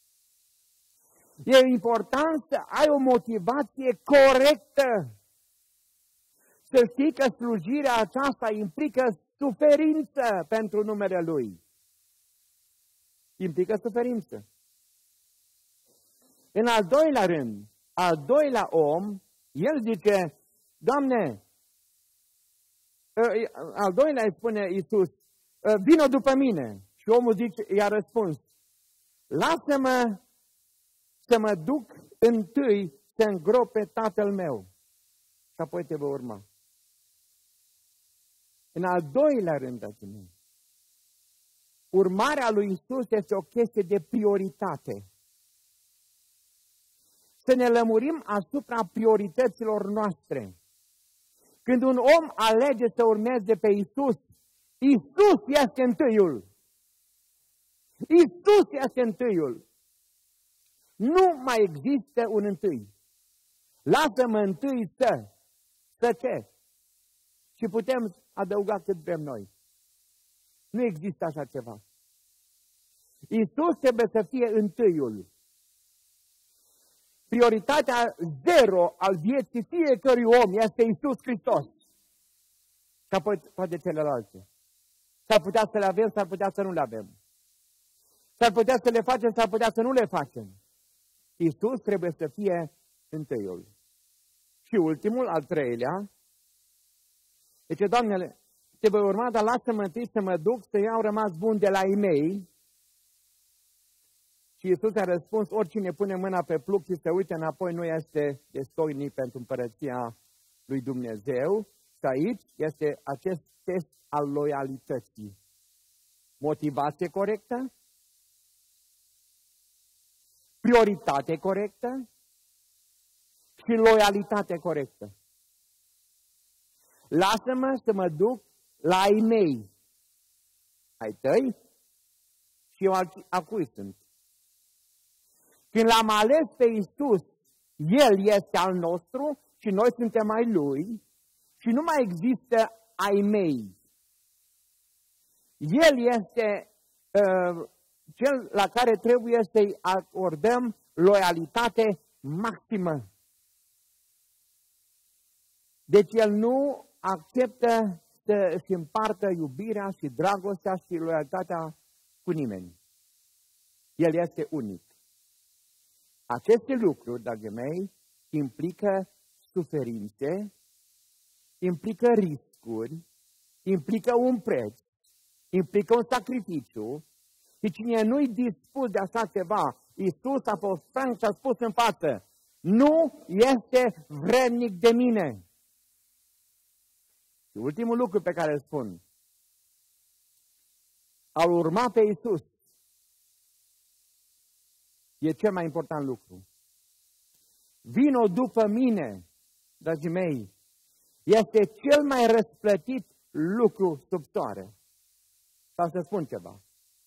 S2: E important să ai o motivație corectă. Să știi că slujirea aceasta implică suferință pentru numele Lui. Implică suferință. În al doilea rând, al doilea om, el zice, Doamne, al doilea îi spune Iisus, vino după mine. Și omul zice, i-a răspuns, lasă-mă să mă duc întâi să îngrop pe tatăl meu și apoi te voi urma. În al doilea rând, dragii mei, urmarea lui Iisus este o chestie de prioritate. Să ne lămurim asupra priorităților noastre. Când un om alege să urmeze pe Iisus, Iisus este întâiul. Iisus este întâiul. Nu mai există un întâi. Lasă-mă întâi să. Să ce? Și putem adăuga cât vrem noi. Nu există așa ceva. Iisus trebuie să fie întâiul. Prioritatea zero al vieții fiecărui om este Iisus Hristos. Și apoi toate celelalte. S-ar putea să le avem, s-ar putea să nu le avem. S-ar putea să le facem, s-ar putea să nu le facem. Iisus trebuie să fie întâiul. Și ultimul, al treilea, zice, Doamne, te voi urma, dar lasă-mă întâi să mă duc să iau rămas bun de la ei mei. Și Iisus a răspuns, oricine pune mâna pe plug și se uită înapoi nu este destoinic pentru împărăția lui Dumnezeu. Și aici este acest test al loialității. Motivație corectă, prioritate corectă și loialitate corectă. Lasă-mă să mă duc la ai mei, ai tăi și eu a cui sunt. Când l-am ales pe Iisus, El este al nostru și noi suntem ai Lui și nu mai există ai mei. El este uh, cel la care trebuie să-i acordăm loialitate maximă. Deci El nu acceptă să își împartă iubirea și dragostea și loialitatea cu nimeni. El este unic. Aceste lucruri, dragii mei, implică suferințe, implică riscuri, implică un preț, implică un sacrificiu Și cine nu-i dispus de așa ceva, Iisus a fost franc și a spus în față, nu este vrednic de mine. Și ultimul lucru pe care îl spun, a urma pe Iisus e cel mai important lucru. Vino după mine, dragii mei, este cel mai răsplătit lucru sub soare. Sau să spun ceva.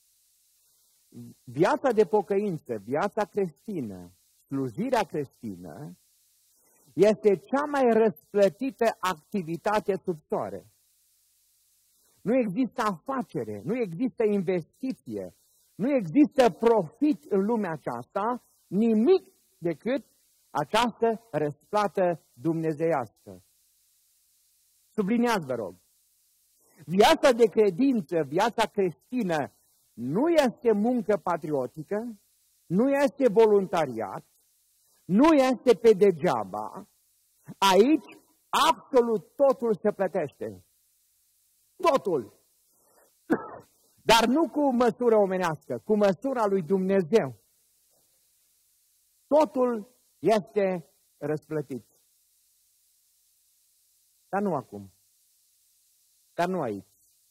S2: Viața de pocăință, viața creștină, slujirea creștină, este cea mai răsplătită activitate sub soare. Nu există afacere, nu există investiție, nu există profit în lumea aceasta, nimic decât această răsplată dumnezeiască. Subliniați, vă rog. Viața de credință, viața creștină, nu este muncă patriotică, nu este voluntariat, nu este pe degeaba. Aici, absolut totul se plătește. Totul. Dar nu cu măsură omenească, cu măsura lui Dumnezeu. Totul este răsplătit. Dar nu acum. Dar nu aici.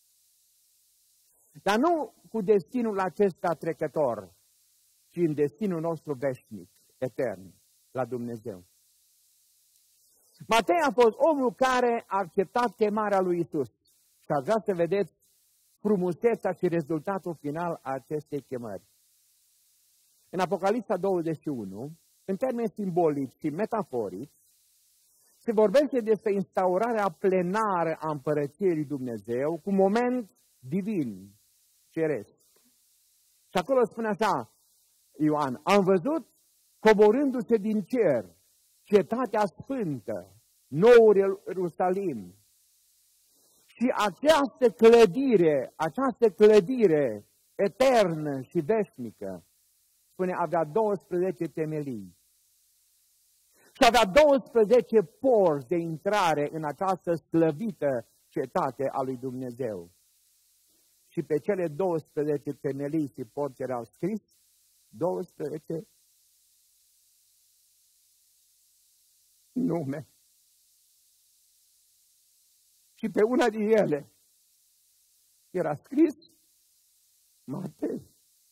S2: Dar nu cu destinul acesta trecător, ci în destinul nostru veșnic, etern, la Dumnezeu. Matei a fost omul care a acceptat chemarea lui Iisus. Și aș vrea să vedeți frumusețea și rezultatul final a acestei chemări. În Apocalipsa douăzeci și unu, în termeni simbolici și metaforici, se vorbește despre instaurarea plenară a Împărăției lui Dumnezeu cu moment divin, ceresc. Și acolo spune așa, Ioan, am văzut coborându-se din cer cetatea sfântă, noul Ierusalim. Și această clădire, această clădire eternă și veșnică, spune, avea douăsprezece temelii. Și avea douăsprezece porți de intrare în această slăvită cetate a lui Dumnezeu. Și pe cele douăsprezece temelii și porți erau scris douăsprezece nume. Și pe una din ele era scris Matei.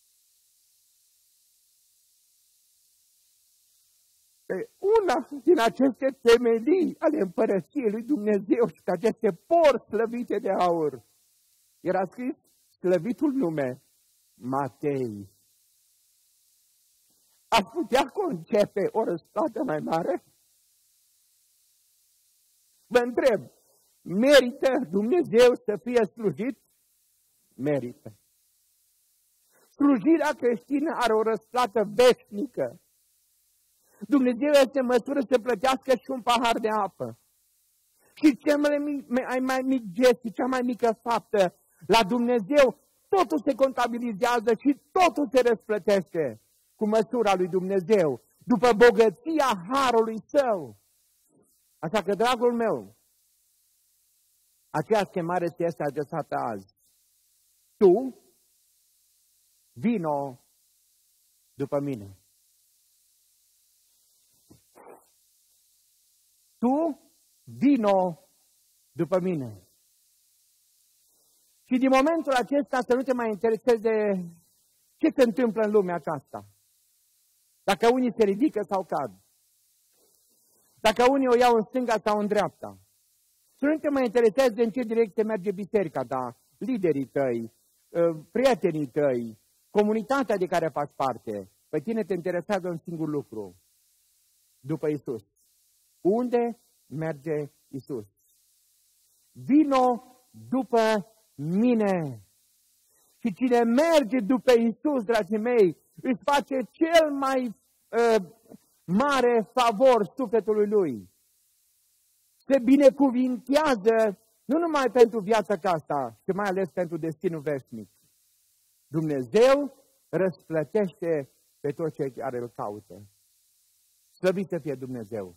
S2: Pe una din aceste temelii ale Împărăției lui Dumnezeu și pe aceste porți slăvite de aur era scris slăvitul nume Matei. Ați putea concepe o răsplată mai mare? Vă întreb, merită Dumnezeu să fie slujit? Merită. Slujirea creștină are o răsplată veșnică. Dumnezeu este în măsură să plătească și un pahar de apă. Și cel mai mic, mai, mai mic gest, cea mai mică faptă la Dumnezeu, totul se contabilizează și totul se răsplătește cu măsura lui Dumnezeu, după bogăția harului său. Așa că, dragul meu, aceeași chemare ți este adresată azi. Tu, vino după mine. Tu, vino după mine. Și din momentul acesta să nu te mai interesezi de ce se întâmplă în lumea aceasta. Dacă unii se ridică sau cad. Dacă unii o iau în stânga sau în dreapta. Să nu te mai interesezi de în ce direcție merge biserica ta, liderii tăi, prietenii tăi, comunitatea de care faci parte. Pe tine te interesează un singur lucru. După Iisus. Unde merge Iisus? Vino după mine. Și cine merge după Iisus, dragii mei, își face cel mai uh, mare favor sufletului lui. Se binecuvintează nu numai pentru viața aceasta, ci mai ales pentru destinul veșnic. Dumnezeu răsplătește pe toți cei care îl caută. Slăvit să fie Dumnezeu!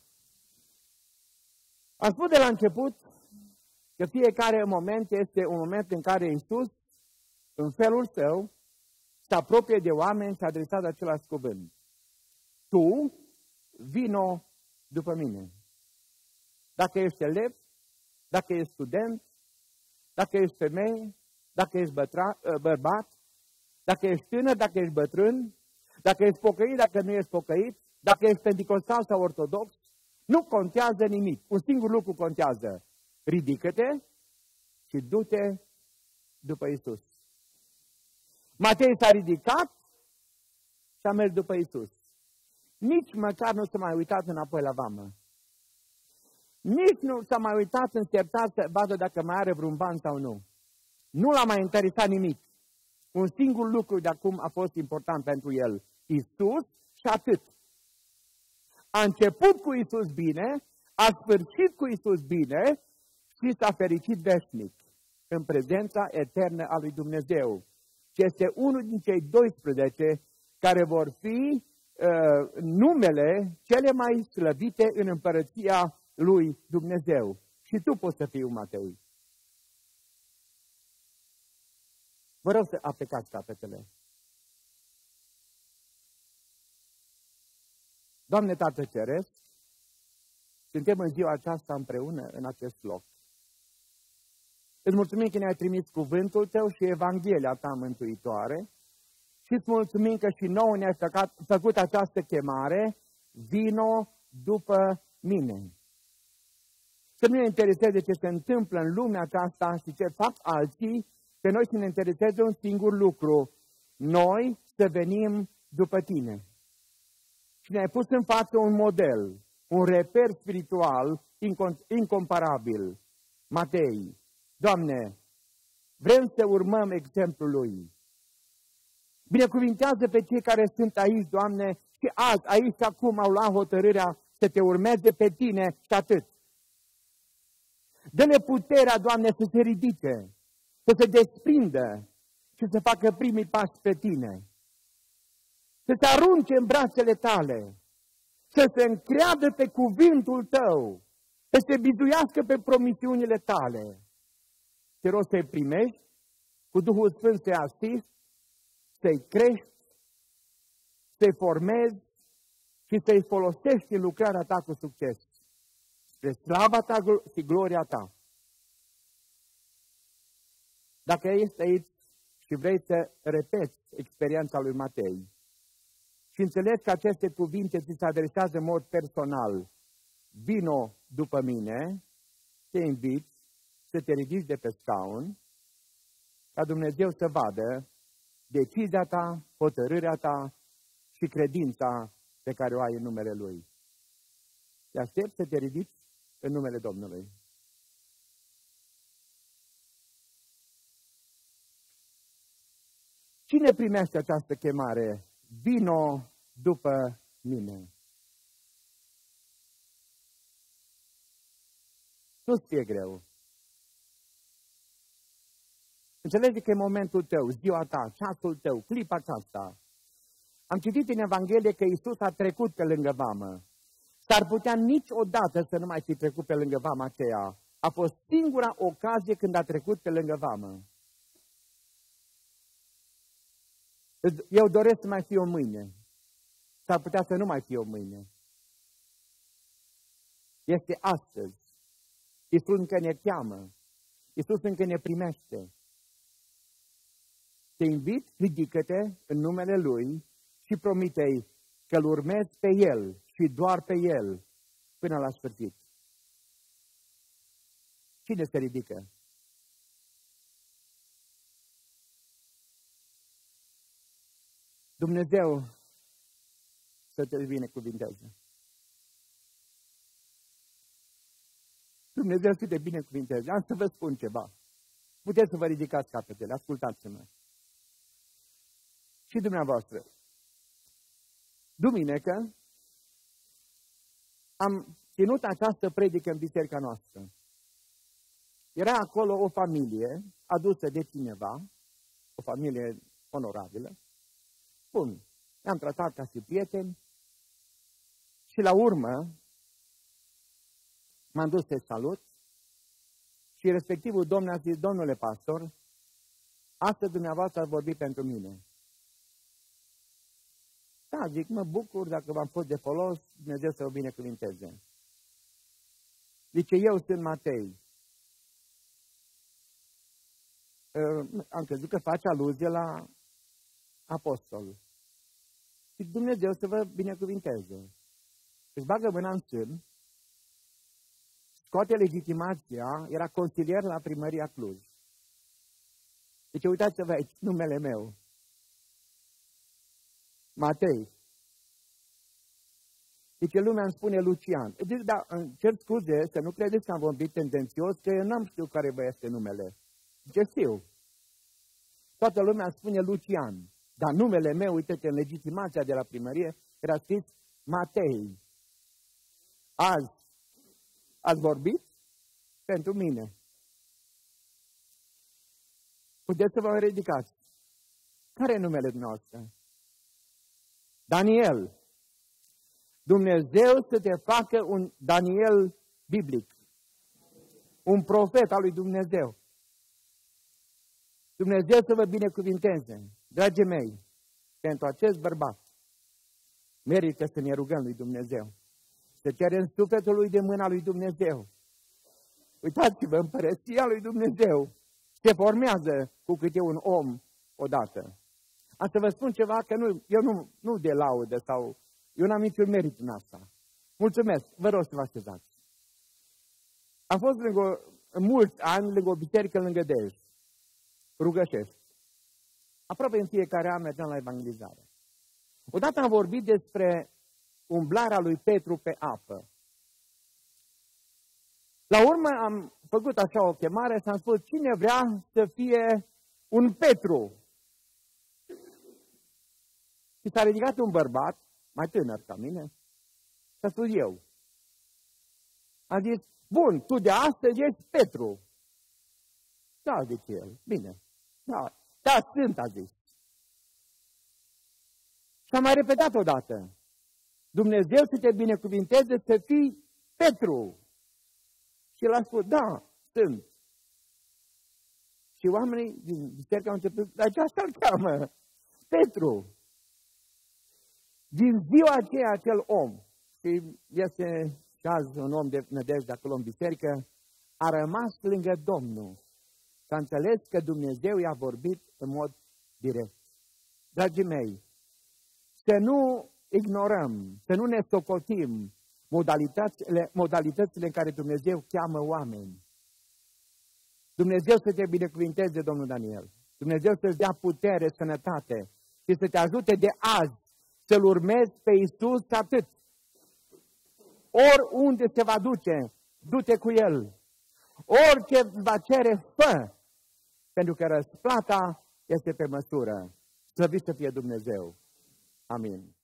S2: Am spus de la început că fiecare moment este un moment în care Iisus, în felul său, se apropie de oameni și adresează același cuvânt. Tu, vino după mine. Dacă ești elev, dacă ești student, dacă ești femeie, dacă ești bătra, bărbat, dacă ești tânăr, dacă ești bătrân, dacă ești pocăit, dacă nu ești pocăit, dacă ești pentecostal sau ortodox, nu contează nimic. Un singur lucru contează. Ridică-te și du-te după Isus. Matei s-a ridicat și a mers după Isus. Nici măcar nu s-a mai uitat înapoi la vamă. Nici nu s-a mai uitat în sertar să vadă dacă mai are vreun ban sau nu. Nu l-a mai interesat nimic. Un singur lucru de acum a fost important pentru el. Isus și atât. A început cu Isus bine, a sfârșit cu Isus bine și s-a fericit veșnic în prezența eternă a lui Dumnezeu. Și este unul din cei doisprezece care vor fi uh, numele cele mai slăvite în împărăția lui Dumnezeu. Și tu poți să fii un Matei. Vă rog să aplicați capetele. Doamne Tată Ceresc, suntem în ziua aceasta împreună în acest loc. Îți mulțumim că ne-ai trimis cuvântul Tău și Evanghelia Ta mântuitoare și îți mulțumim că și nouă ne-ai făcut, făcut această chemare, vino după mine. Să nu ne intereseze ce se întâmplă în lumea aceasta și ce fac alții, pe noi să ne intereseze un singur lucru, noi să venim după Tine. Și ne-ai pus în față un model, un reper spiritual incomparabil. Matei, Doamne, vrem să urmăm exemplul Lui. Binecuvintează pe cei care sunt aici, Doamne, și azi, aici și acum au luat hotărârea să Te urmeze pe Tine și atât. Dă-le puterea, Doamne, să se ridice, să se desprindă și să facă primii pași pe Tine. Să se arunce în brațele Tale, să se încreadă pe cuvântul Tău, să se bizuiască pe promisiunile Tale. Te rog să-i primești, cu Duhul Sfânt să-i asisti, să-i crești, să-i formezi și să-i folosești în lucrarea Ta cu succes. Spre slava Ta și gloria Ta. Dacă ești aici și vrei să repeți experiența lui Matei și înțelegi că aceste cuvinte ți se adresează în mod personal, vino după mine, te invit să te ridici de pe scaun, ca Dumnezeu să vadă decizia ta, hotărârea ta și credința pe care o ai în numele Lui. Te aștept să te ridici în numele Domnului. Cine primește această chemare? Vino după mine. Nu-ți fie greu. Înțelege că e momentul tău, ziua ta, ceasul tău, clipa aceasta. Am citit în Evanghelie că Iisus a trecut pe lângă vamă. S-ar putea niciodată să nu mai fi trecut pe lângă vama aceea. A fost singura ocazie când a trecut pe lângă vamă. Eu doresc să mai fiu mâine. S-ar putea să nu mai fiu mâine. Este astăzi. Iisus încă ne cheamă. Iisus încă ne primește. Te invit, ridică-te în numele Lui și promite-i că îl urmezi pe El și doar pe El până la sfârșit. Cine se ridică? Dumnezeu să te binecuvinteze. Dumnezeu să te binecuvinteze. Am să vă spun ceva. Puteți să vă ridicați capetele, ascultați-mă. Și dumneavoastră. Duminică am ținut această predică în biserica noastră. Era acolo o familie adusă de cineva, o familie onorabilă. Bun, ne-am tratat ca și prieteni și la urmă m-am dus să salut și respectivul domn a zis, domnule pastor, astăzi dumneavoastră ați vorbit pentru mine. Da, zic, mă bucur dacă v-am fost de folos, Dumnezeu să o binecuvinteze. Zice, eu sunt Matei. Am crezut că face aluzie la apostol. Și Dumnezeu să vă binecuvinteze. Își bagă mâna în sân, scoate legitimația, era consilier la primăria Cluj. Deci uitați-vă aici, numele meu. Matei. Deci lumea îmi spune Lucian. Deci, da, îmi cer scuze să nu credeți că am vorbit tendențios, că eu n-am știut care vă este numele. Deci știu. Toată lumea îmi spune Lucian. Dar numele meu, uite-te, în legitimația de la primărie, era scris Matei. Azi, ați vorbit? Pentru mine. Puteți să vă ridicați. Care e numele dumneavoastră? Daniel. Dumnezeu să te facă un Daniel biblic. Un profet al lui Dumnezeu. Dumnezeu să vă binecuvinteze. Dragii mei, pentru acest bărbat, merită să ne rugăm lui Dumnezeu. Să cerem sufletul lui de mâna lui Dumnezeu. Uitați-vă, împărăția lui Dumnezeu se formează cu câte un om odată. Am să vă spun ceva, că nu, eu nu, nu de laudă sau... Eu n-am niciun merit în asta. Mulțumesc, vă rog să vă așezați. Am fost lângă, mulți ani lângă o biserică lângă Dej, Rugășești. Aproape în fiecare an mergeam la evangelizare. Odată am vorbit despre umblarea lui Petru pe apă. La urmă am făcut așa o chemare și am spus, cine vrea să fie un Petru? Și s-a ridicat un bărbat, mai tânăr ca mine, și a spus eu. A zis, bun, tu de astăzi ești Petru. Da, zice el, bine. Da, da, sunt, a zis. Și am mai repetat odată. Dumnezeu să te binecuvinteze să fii Petru. Și el a spus, da, sunt. Și oamenii din biserică au început, dar ce asta îl cheamă? Petru. Din ziua aceea, acel om, și este și azi un om de nădejde acolo în biserică, a rămas lângă Domnul. S-a înțeles că Dumnezeu i-a vorbit în mod direct. Dragii mei, să nu ignorăm, să nu ne socotim modalitățile, modalitățile în care Dumnezeu cheamă oameni. Dumnezeu să te binecuvinteze, domnul Daniel. Dumnezeu să-ți dea putere, sănătate și să te ajute de azi să-L urmezi pe Iisus atât. Oriunde se va duce, du-te cu El. Orice va cere, fă, pentru că răsplata este pe măsură. Slăvit să fie Dumnezeu. Amin.